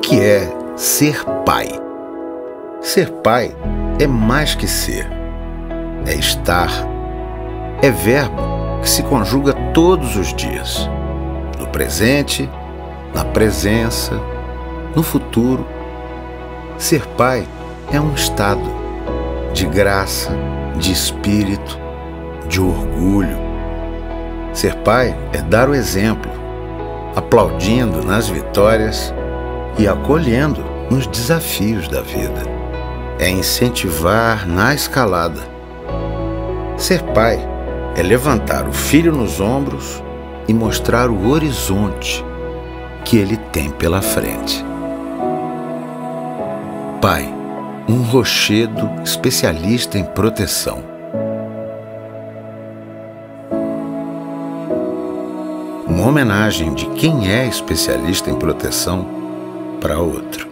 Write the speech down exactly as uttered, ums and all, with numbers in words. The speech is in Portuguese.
que é ser pai? Ser pai é mais que ser, é estar, é verbo que se conjuga todos os dias, no presente, na presença, no futuro. Ser pai é um estado de graça, de espírito, de orgulho. Ser pai é dar o exemplo, aplaudindo nas vitórias e acolhendo nos desafios da vida. É incentivar na escalada. Ser pai é levantar o filho nos ombros e mostrar o horizonte que ele tem pela frente. Pai, um rochedo especialista em proteção. Uma homenagem de quem é especialista em proteção para outro.